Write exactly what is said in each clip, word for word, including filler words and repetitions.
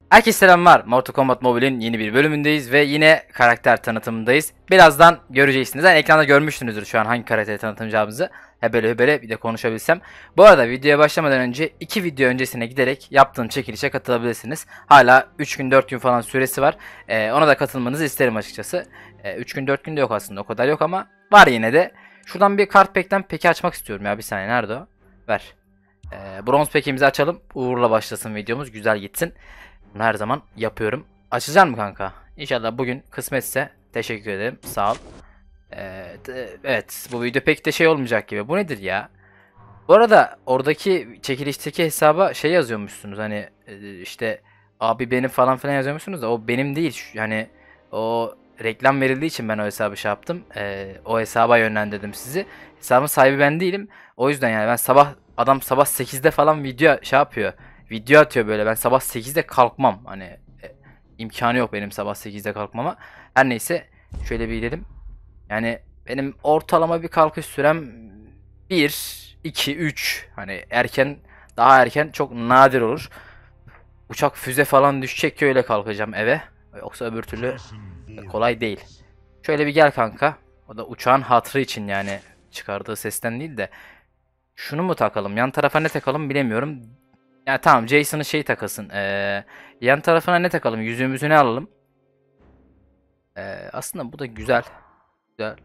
Herkese selamlar. Mortal Kombat Mobile'in yeni bir bölümündeyiz ve yine karakter tanıtımındayız. Birazdan göreceksiniz. Yani ekranda görmüşsünüzdür şu an hangi karakteri tanıtacağımızı. Hebele hebele bir de konuşabilsem. Bu arada videoya başlamadan önce iki video öncesine giderek yaptığım çekilişe katılabilirsiniz. Hala üç gün dört gün falan süresi var. Ee, ona da katılmanızı isterim açıkçası. Ee, üç gün dört gün de yok aslında, o kadar yok ama var yine de. Şuradan bir kart pack'ten peki açmak istiyorum ya, bir saniye, nerede o? Ver. Ee, bronz pack'imizi açalım. Uğurla başlasın videomuz, güzel gitsin. Bunu her zaman yapıyorum. Açacak mı kanka? İnşallah bugün kısmetse. Teşekkür ederim. Sağ ol. Ee, evet, bu video pek de şey olmayacak gibi. Bu nedir ya? Bu arada oradaki çekilişteki hesaba şey yazıyormuşsunuz. Hani işte abi benim falan filan yazıyormuşsunuz da o benim değil. Yani o reklam verildiği için ben o hesabı şey yaptım. Ee, o hesaba yönlendirdim sizi. Hesabın sahibi ben değilim. O yüzden yani ben sabah adam sabah sekizde falan video şey yapıyor. Video atıyor böyle. Ben sabah sekizde kalkmam. Hani e, imkanı yok benim sabah sekizde kalkmama. Her neyse şöyle bir gidelim. Yani benim ortalama bir kalkış sürem bir, iki, üç. Hani erken, daha erken çok nadir olur. Uçak füze falan düşecek ki öyle kalkacağım eve. Yoksa öbür türlü kolay değil. Şöyle bir gel kanka. O da uçağın hatırı için, yani çıkardığı sesten değil de. Şunu mu takalım? Yan tarafa ne takalım bilemiyorum. Ya tamam, Jason'ın şey takasın. Ee, yan tarafına ne takalım? Yüzüğümüzü ne alalım? Ee, aslında bu da güzel. Güzel.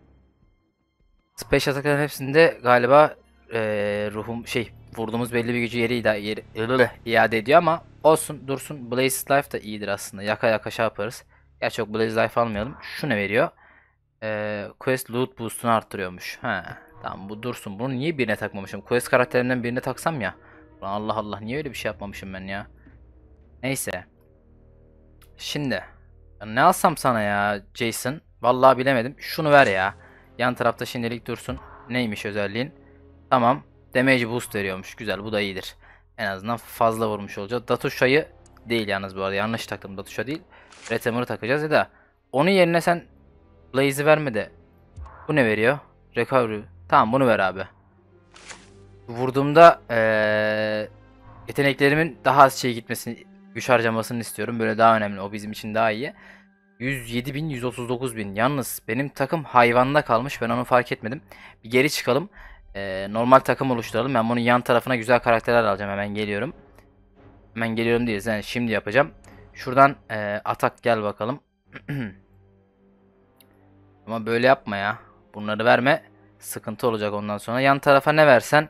Special atakların hepsinde galiba ee, ruhum şey vurduğumuz belli bir gücü yeri, ida- yeri ıı, iade ediyor ama olsun dursun. Blaze Life da iyidir aslında. Yaka yaka şey yaparız. Gerçi yok, Blaze Life almayalım. Şu ne veriyor? Ee, Quest Loot Boost'unu arttırıyormuş. Ha, tamam, bu dursun. Bunu niye birine takmamışım? Quest karakterimden birine taksam ya. Ulan Allah Allah, niye öyle bir şey yapmamışım ben ya? Neyse. Şimdi ya ne alsam sana ya Jason? Vallahi bilemedim. Şunu ver ya. Yan tarafta şimdilik dursun. Neymiş özelliğin? Tamam. Damage boost veriyormuş. Güzel, bu da iyidir. En azından fazla vurmuş olacağız. Datusha'yı değil yalnız bu arada. Yanlış taktım, Datusha değil. Retamer'ı takacağız ya da onun yerine sen Blaze'i verme de. Bu ne veriyor? Recovery. Tamam, bunu ver abi. Vurduğumda ee, yeteneklerimin daha az şey gitmesini, güç harcamasını istiyorum. Böyle daha önemli. O bizim için daha iyi. yüz yedi bin, yüz otuz dokuz bin. Yalnız benim takım hayvanda kalmış. Ben onu fark etmedim. Bir geri çıkalım. Ee, normal takım oluşturalım. Ben bunun yan tarafına güzel karakterler alacağım. Hemen geliyorum. Hemen geliyorum diye. Yani şimdi yapacağım. Şuradan ee, atak gel bakalım. Ama böyle yapma ya. Bunları verme. Sıkıntı olacak ondan sonra. Yan tarafa ne versen.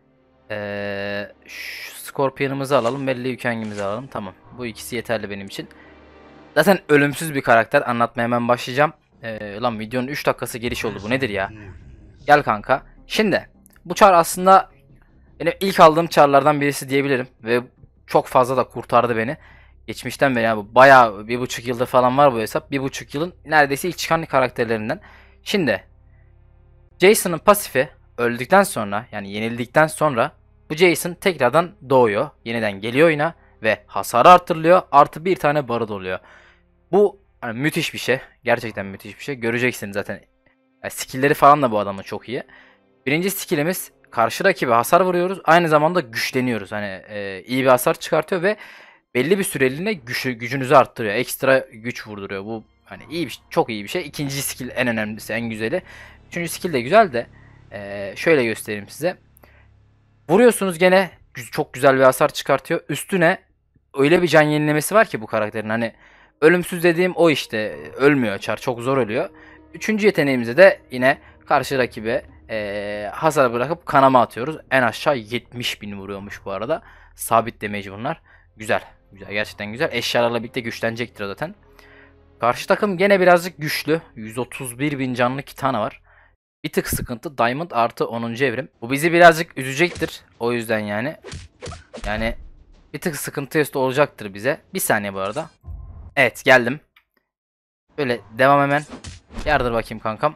Ee, şu Scorpion'ımızı alalım. Belli yükengimizi alalım. Tamam. Bu ikisi yeterli benim için. Zaten ölümsüz bir karakter. Anlatmaya hemen başlayacağım. Ee, lan videonun üç dakikası geliş oldu. Bu nedir ya? Gel kanka. Şimdi bu çar aslında benim ilk aldığım çarlardan birisi diyebilirim. Ve çok fazla da kurtardı beni. Geçmişten beri yani bayağı bir buçuk yıldır falan var bu hesap. Bir buçuk yılın neredeyse ilk çıkan karakterlerinden. Şimdi Jason'ın pasifi öldükten sonra, yani yenildikten sonra bu Jason tekrardan doğuyor. Yeniden geliyor oyuna ve hasarı arttırılıyor. Artı bir tane barı doluyor. Bu hani müthiş bir şey. Gerçekten müthiş bir şey. Göreceksiniz zaten. Yani skill'leri falan da bu adamın çok iyi. Birinci skill'imiz, karşı rakibe hasar vuruyoruz. Aynı zamanda güçleniyoruz. Hani e, iyi bir hasar çıkartıyor ve belli bir süreliğine güçü, gücünüzü arttırıyor. Ekstra güç vurduruyor. Bu hani iyi bir, çok iyi bir şey. İkinci skill en önemlisi, en güzeli. Üçüncü skill de güzel de e, şöyle göstereyim size. Vuruyorsunuz gene çok güzel bir hasar çıkartıyor. Üstüne öyle bir can yenilemesi var ki bu karakterin, hani ölümsüz dediğim o işte, ölmüyor çar, çok zor ölüyor. Üçüncü yeteneğimizde de yine karşı rakibe e, hasar bırakıp kanama atıyoruz. En aşağı yetmiş bin vuruyormuş bu arada. Sabit damage bunlar. Güzel. Güzel, gerçekten güzel. Eşyalarla birlikte güçlenecektir zaten. Karşı takım gene birazcık güçlü. yüz otuz bir bin canlı Kitana var. Bir tık sıkıntı. Diamond artı onuncu evrim. Bu bizi birazcık üzecektir. O yüzden yani. Yani bir tık sıkıntı üstü olacaktır bize. Bir saniye bu arada. Evet, geldim. Böyle devam hemen. Yardır bakayım kankam.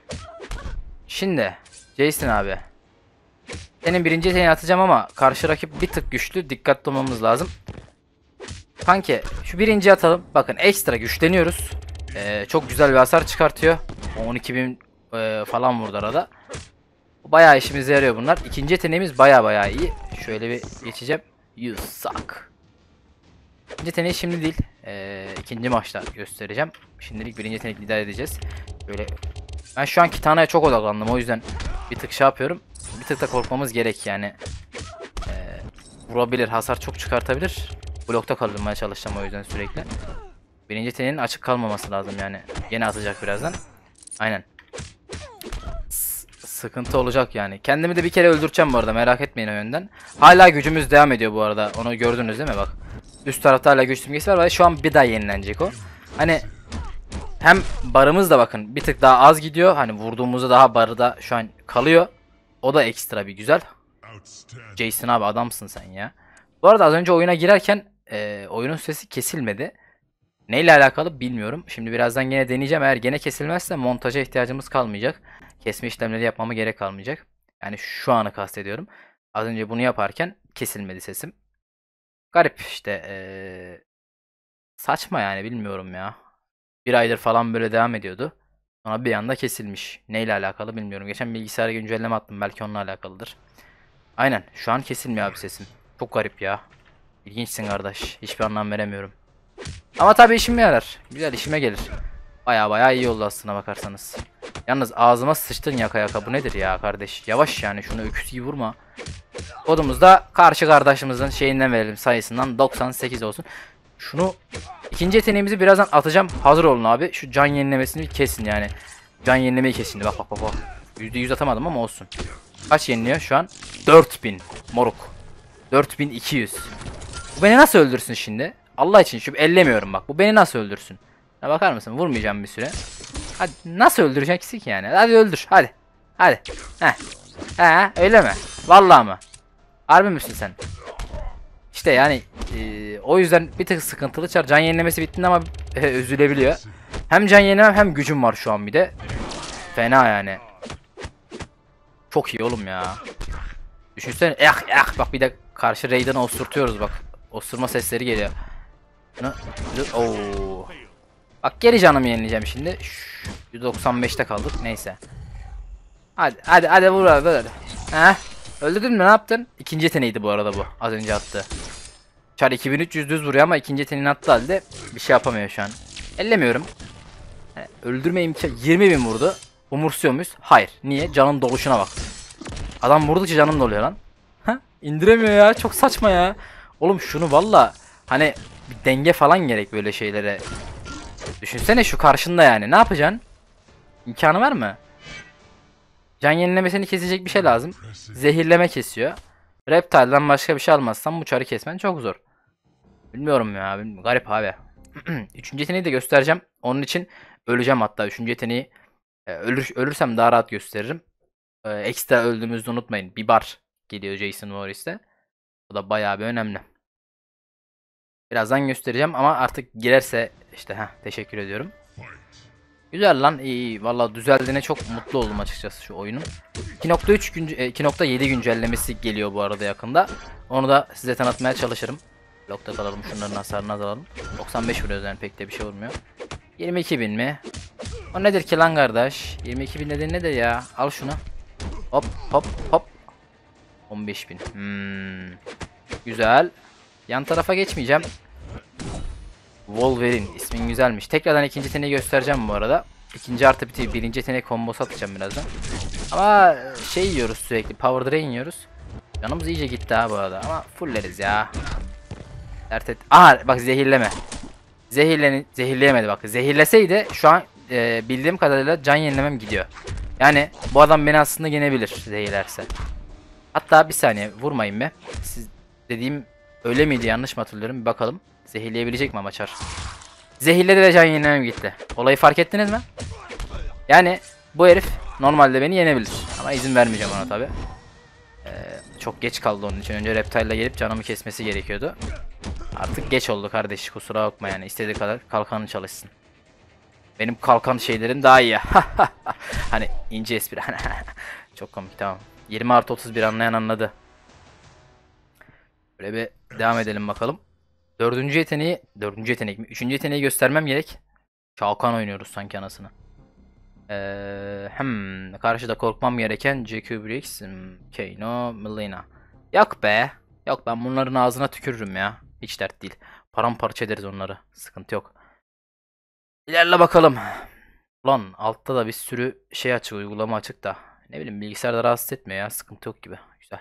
Şimdi Jason abi. Senin birinci yeteneğini atacağım ama karşı rakip bir tık güçlü. Dikkatli olmamız lazım. Kanki şu birinciyi atalım. Bakın ekstra güçleniyoruz. Ee, çok güzel bir hasar çıkartıyor. on iki bin e, falan vurdu arada. Bayağı işimize yarıyor bunlar. İkinci yeteneğimiz baya baya iyi. Şöyle bir geçeceğim. You suck. İkinci yeteneği şimdi değil. Ee, ikinci maçta göstereceğim. Şimdilik birinci yetenek lider edeceğiz. Böyle ben şu an Kitana'ya çok odaklandım. O yüzden bir tık şey yapıyorum. Bir tık da korkmamız gerek yani. Ee, vurabilir, hasar çok çıkartabilir. Blokta kalmaya çalışacağım o yüzden sürekli. Birinci yeteneğin açık kalmaması lazım yani. Gene atacak birazdan. Aynen. S sıkıntı olacak yani. Kendimi de bir kere öldüreceğim bu arada, merak etmeyin o yönden. Hala gücümüz devam ediyor bu arada. Onu gördünüz değil mi bak. Üst tarafta hala güç simgesi var ve şu an bir daha yenilenecek o. Hani hem barımız da bakın bir tık daha az gidiyor. Hani vurduğumuzda daha barı da şu an kalıyor. O da ekstra bir güzel. Jason abi adamsın sen ya. Bu arada az önce oyuna girerken e, oyunun sesi kesilmedi. Neyle alakalı bilmiyorum. Şimdi birazdan gene deneyeceğim. Eğer gene kesilmezse montaja ihtiyacımız kalmayacak. Kesme işlemleri yapmama gerek kalmayacak. Yani şu anı kastediyorum. Az önce bunu yaparken kesilmedi sesim. Garip işte. Ee, saçma yani, bilmiyorum ya. Bir aydır falan böyle devam ediyordu. Sonra bir anda kesilmiş. Neyle alakalı bilmiyorum. Geçen bilgisayara güncelleme attım. Belki onunla alakalıdır. Aynen. Şu an kesilmiyor abi sesim. Çok garip ya. İlginçsin kardeş. Hiçbir anlam veremiyorum. Ama tabii işime yarar. Güzel işime gelir. Baya baya iyi oldu aslına bakarsanız. Yalnız ağzıma sıçtın yaka yaka. Bu nedir ya kardeş? Yavaş yani, şunu öküz gibi vurma. Kodumuzda karşı kardeşimizin şeyinden verelim, sayısından doksan sekiz olsun. Şunu ikinci yeteneğimizi birazdan atacağım. Hazır olun abi. Şu can yenilemesini bir kesin yani. Can yenilemeyi kesin. Bak bak bak bak. yüzde yüz atamadım ama olsun. Kaç yeniliyor şu an? dört bin moruk. dört bin iki yüz. Bu beni nasıl öldürsün şimdi? Allah için şu ellemiyorum bak. Bu beni nasıl öldürsün? Ya bakar mısın? Vurmayacağım bir süre. Hadi nasıl öldüreceksin ki yani? Hadi öldür. Hadi. Hadi. Heh. He öyle mi? Vallahi mı? Harbi misin sen? İşte yani e, o yüzden bir tık sıkıntılı. Çar can yenilemesi bittiğinde ama e, üzülebiliyor. Hem can yenilemem hem gücüm var şu an bir de. Fena yani. Çok iyi oğlum ya. Düşünsene. Eh eh bak bir de karşı Raiden'a osurtuyoruz bak. Osurma sesleri geliyor. Oo. Bak geri canımı yenileyeceğim şimdi. yüz doksan beşte kaldık. Neyse. Hadi hadi hadi vur abi böyle. Heh. Öldürdün mü, ne yaptın? İkinci yeteneğiydi bu arada bu. Az önce attı. Çar iki bin üç yüz düz vuruyor ama ikinci yeteneğini attı halde bir şey yapamıyor şu an. Ellemiyorum. Yani öldürme imkanı yirmi bin vurdu. Umursuyor muyuz? Hayır. Niye? Canın doluşuna bak. Adam vurdukça canım doluyor lan. Ha? İndiremiyor ya. Çok saçma ya. Oğlum şunu valla hani bir denge falan gerek böyle şeylere. Düşünsene şu karşında yani. Ne yapacaksın? İmkanı var mı? Can yenilemesini kesecek bir şey lazım. Zehirleme kesiyor. Reptile'dan başka bir şey almazsan bu çarı kesmen çok zor. Bilmiyorum ya. Bilmiyorum. Garip abi. Üçüncü yeteneği de göstereceğim. Onun için öleceğim hatta. Üçüncü yeteneği e, ölür, ölürsem daha rahat gösteririm. E, ekstra öldüğümüzde unutmayın. Bir bar geliyor Jason Voorhees'te. Bu da bayağı bir önemli. Birazdan göstereceğim ama artık girerse işte heh, teşekkür ediyorum. Güzel lan, iyi iyi. Valla düzeldiğine çok mutlu oldum açıkçası şu oyunun. iki nokta üç günce iki nokta yedi güncellemesi geliyor bu arada yakında. Onu da size tanıtmaya çalışırım. Blokta kalalım, şunların hasarını alalım. doksan beş vuruyoruz yani, pek de bir şey vurmuyor. yirmi iki bin mi? O nedir ki lan kardeş? yirmi iki bin dediğin nedir ya? Al şunu. Hop hop hop. on beş bin. Hmm. Güzel. Yan tarafa geçmeyeceğim. Wolverine ismin güzelmiş. Tekrardan ikinci yeteneği göstereceğim bu arada. İkinci artı biti birinci yeteneği kombosu atacağım birazdan. Ama şey yiyoruz sürekli. Power Drain yiyoruz. Canımız iyice gitti ha bu arada. Ama fulleriz ya. Dert et. Aha bak zehirleme. Zehirleni zehirleyemedi bak. Zehirleseydi şu an e, bildiğim kadarıyla can yenilemem gidiyor. Yani bu adam beni aslında yenebilir zehirlerse. Hatta bir saniye vurmayın be. Siz dediğim öyle miydi, yanlış mı hatırlıyorum, bir bakalım. Zehirleyebilecek mi amaçar? Zehirledi ve can yenilemem gitti. Olayı fark ettiniz mi? Yani bu herif normalde beni yenebilir. Ama izin vermeyeceğim ona tabi. Ee, çok geç kaldı onun için. Önce Reptile'la gelip canımı kesmesi gerekiyordu. Artık geç oldu kardeş, kusura bakma yani. İstediği kadar kalkanı çalışsın. Benim kalkan şeylerim daha iyi. Hani ince espri. Çok komik, tamam. yirmi artı otuz bir anlayan anladı. Böyle bir devam edelim bakalım. Dördüncü yeteneği, dördüncü yetenek mi? Üçüncü yeteneği göstermem gerek. Kalkan oynuyoruz sanki anasını. Ee, hem karşıda korkmam gereken J Q Briggs, Kano, Melina. Yok be. Yok, ben bunların ağzına tükürürüm ya. Hiç dert değil. paramparça ederiz onları. Sıkıntı yok. İlerle bakalım. Ulan altta da bir sürü şey açık, uygulama açık da. Ne bileyim, bilgisayarda rahatsız etmiyor ya. Sıkıntı yok gibi. Güzel.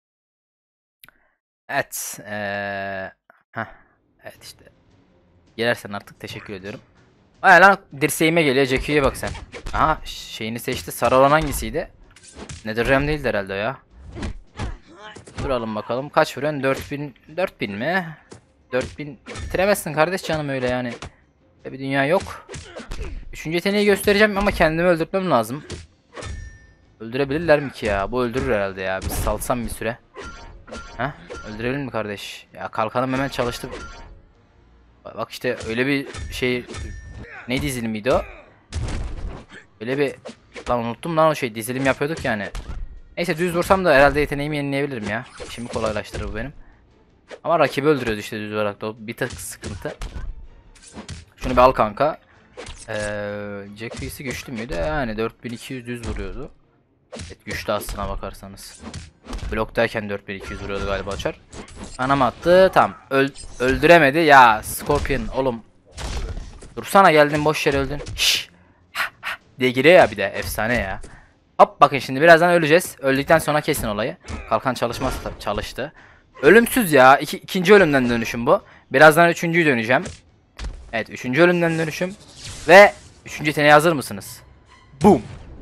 Evet. Ee... Heh. Evet işte. Gelersen artık teşekkür ediyorum. Ay lan, dirseğime geliyor. Jackie'ye bak sen. Aha, şeyini seçti. Sarı olan hangisiydi? Netherrealm değildi herhalde ya. Duralım bakalım. Kaç vuruyorsun? dört bin. dört bin mi? dört bin bitiremezsin kardeş canım öyle yani. Öyle bir dünya yok. Üçüncü yeteneği göstereceğim ama kendimi öldürtmem lazım. Öldürebilirler mi ki ya? Bu öldürür herhalde ya. Bir salsam bir süre. Heh, öldürebilir mi kardeş? Ya kalkanım hemen çalıştı. Bak işte öyle bir şey. Ne dizilimiydi o? Öyle bir... Lan unuttum lan o şey. Dizilim yapıyorduk yani. Neyse, düz vursam da herhalde yeteneğimi yenileyebilirim ya. İşimi kolaylaştırır bu benim. Ama rakibi öldürüyordu işte düz olarak da. O bir tık sıkıntı. Şunu bir al kanka. Ee, Jack Fiss'i güçlü müydü? Yani dört bin iki yüz düz vuruyordu. Evet, güçlü aslına bakarsanız. Bloktayken dört bin iki yüz vuruyordu galiba açar. Anam attı. Tam. Öl öldüremedi. Ya Scorpion oğlum. Dursana, geldin boş yere öldün. Şşş. Diye giriyor ya bir de. Efsane ya. Hop bakın, şimdi birazdan öleceğiz. Öldükten sonra kesin olayı. Kalkan çalışmazsa tabii çalıştı. Ölümsüz ya. İki, ikinci ölümden dönüşüm bu. Birazdan üçüncüyü döneceğim. Evet, üçüncü ölümden dönüşüm. Ve üçüncü yeteneğe hazır mısınız? Boom.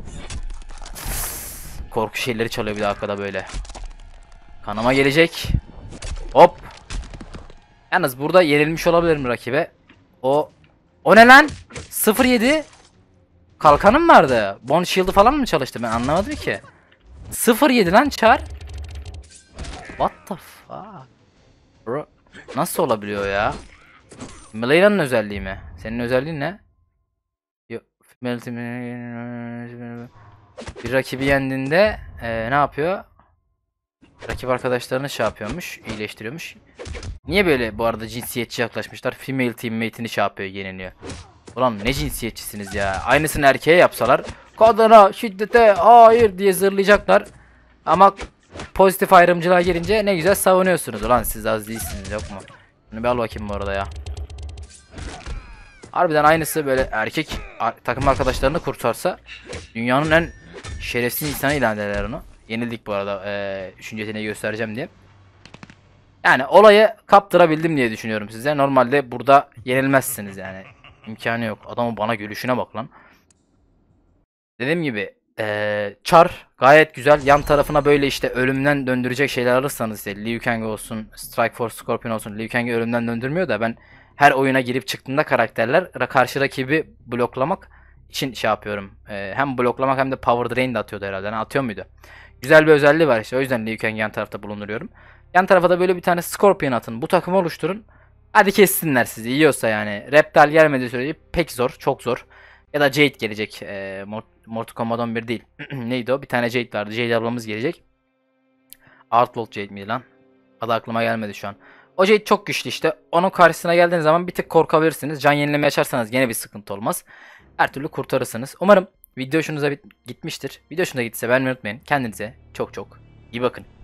Korku şeyleri çalıyor bir de arkada böyle. Kanama gelecek. Hop. Yalnız burada yenilmiş olabilirim rakibe. O o ne lan? sıfır yedi. Kalkanım vardı. Bone Shield'ı falan mı çalıştı? Ben anlamadım ki. sıfır yedi lan Char. What the fuck? Bro. Nasıl olabiliyor ya? Mileyra'nın özelliği mi? Senin özelliğin ne? Yok. Bir rakibi yendiğinde ee, ne yapıyor? Rakip arkadaşlarını şey yapıyormuş, iyileştiriyormuş. Niye böyle bu arada cinsiyetçi yaklaşmışlar? Female teammate'ini şey yapıyor, yeniliyor. Ulan ne cinsiyetçisiniz ya? Aynısını erkeğe yapsalar kadına şiddete hayır diye zırlayacaklar. Ama pozitif ayrımcılığa girince ne güzel savunuyorsunuz. Ulan siz az değilsiniz, yok mu? Bunu bir al bakayım bu arada ya. Harbiden aynısı böyle erkek takım arkadaşlarını kurtarsa dünyanın en şerefsiz insanı ilan ederler onu. Yenildik bu arada. Ee, üçüncü yeteneği göstereceğim diye. Yani olayı kaptırabildim diye düşünüyorum size. Normalde burada yenilmezsiniz yani. İmkanı yok. Adamın bana gülüşüne bak lan. Dediğim gibi ee, Char gayet güzel. Yan tarafına böyle işte ölümden döndürecek şeyler alırsanız işte Liu Kang olsun, Strike Force Scorpion olsun. Liu Kang'i ölümden döndürmüyor da ben her oyuna girip çıktığında karakterler karşı rakibi bloklamak için şey yapıyorum. Ee, hem bloklamak hem de Power Drain de atıyordu herhalde. Yani atıyor muydu? Güzel bir özelliği var işte. O yüzden Liu Kang'i yan tarafta bulunduruyorum. Yan tarafa da böyle bir tane Scorpion atın. Bu takımı oluşturun. Hadi kessinler sizi. Yiyorsa yani. Reptal gelmediği sürece pek zor. Çok zor. Ya da Jade gelecek. Ee, Mortal Kombat on bir değil. Neydi o? Bir tane Jade vardı. Jade ablamız gelecek. Outlaw Jade miydi lan? Adı aklıma gelmedi şu an. O Jade çok güçlü işte. Onun karşısına geldiğiniz zaman bir tık korkabilirsiniz. Can yenileme yaşarsanız gene bir sıkıntı olmaz. Her türlü kurtarırsınız. Umarım video hoşunuza gitmiştir. Video hoşunuza gittiyse beğenmeyi unutmayın. Kendinize çok çok iyi bakın.